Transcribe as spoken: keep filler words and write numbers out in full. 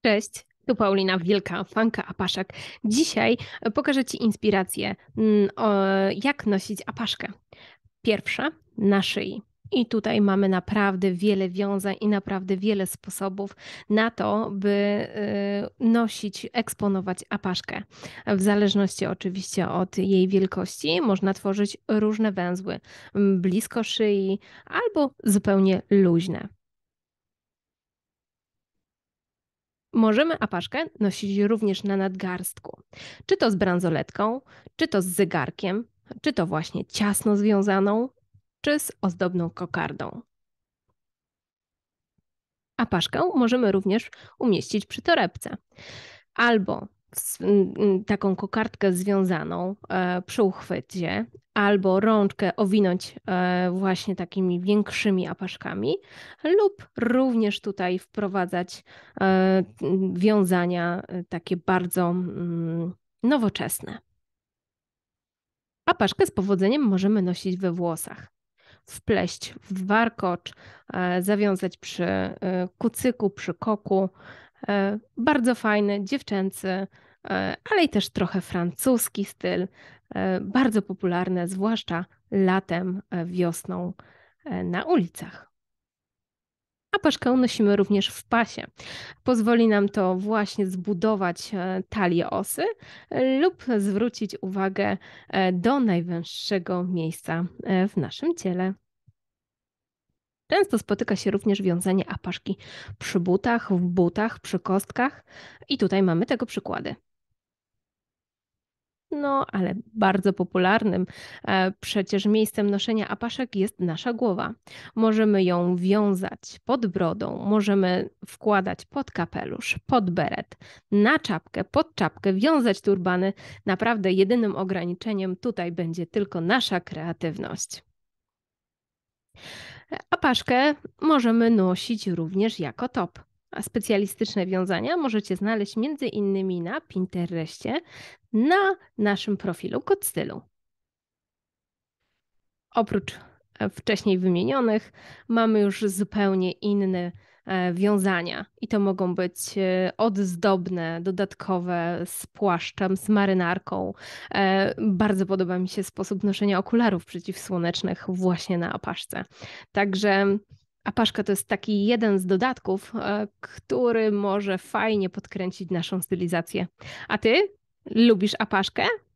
Cześć, tu Paulina, wielka fanka apaszek. Dzisiaj pokażę Ci inspirację, mm, o, jak nosić apaszkę. Pierwsza na szyi. I tutaj mamy naprawdę wiele wiązań i naprawdę wiele sposobów na to, by y, nosić, eksponować apaszkę. W zależności oczywiście od jej wielkości można tworzyć różne węzły, m, blisko szyi albo zupełnie luźne. Możemy apaszkę nosić również na nadgarstku, czy to z bransoletką, czy to z zegarkiem, czy to właśnie ciasno związaną, czy z ozdobną kokardą. Apaszkę możemy również umieścić przy torebce albo z, m, m, taką kokardkę związaną e, przy uchwycie, albo rączkę owinąć e, właśnie takimi większymi apaszkami, lub również tutaj wprowadzać e, wiązania e, takie bardzo mm, nowoczesne. Apaszkę z powodzeniem możemy nosić we włosach, wpleść w warkocz, e, zawiązać przy e, kucyku, przy koku. E, Bardzo fajny, dziewczęcy, e, ale i też trochę francuski styl. E, Bardzo popularne, zwłaszcza latem, e, wiosną e, na ulicach. Apaszkę nosimy również w pasie. Pozwoli nam to właśnie zbudować e, talię osy e, lub zwrócić uwagę e, do najwęższego miejsca e, w naszym ciele. Często spotyka się również wiązanie apaszki przy butach, w butach, przy kostkach i tutaj mamy tego przykłady. No, ale bardzo popularnym e, przecież miejscem noszenia apaszek jest nasza głowa. Możemy ją wiązać pod brodą, możemy wkładać pod kapelusz, pod beret, na czapkę, pod czapkę, wiązać turbany. Naprawdę jedynym ograniczeniem tutaj będzie tylko nasza kreatywność. Apaszkę możemy nosić również jako top. A specjalistyczne wiązania możecie znaleźć między innymi na Pinterestie, na naszym profilu Kod Stylu. Oprócz e, wcześniej wymienionych mamy już zupełnie inne e, wiązania i to mogą być e, ozdobne, dodatkowe z płaszczem, z marynarką. E, Bardzo podoba mi się sposób noszenia okularów przeciwsłonecznych właśnie na apaszce. Także apaszka to jest taki jeden z dodatków, e, który może fajnie podkręcić naszą stylizację. A ty lubisz apaszkę?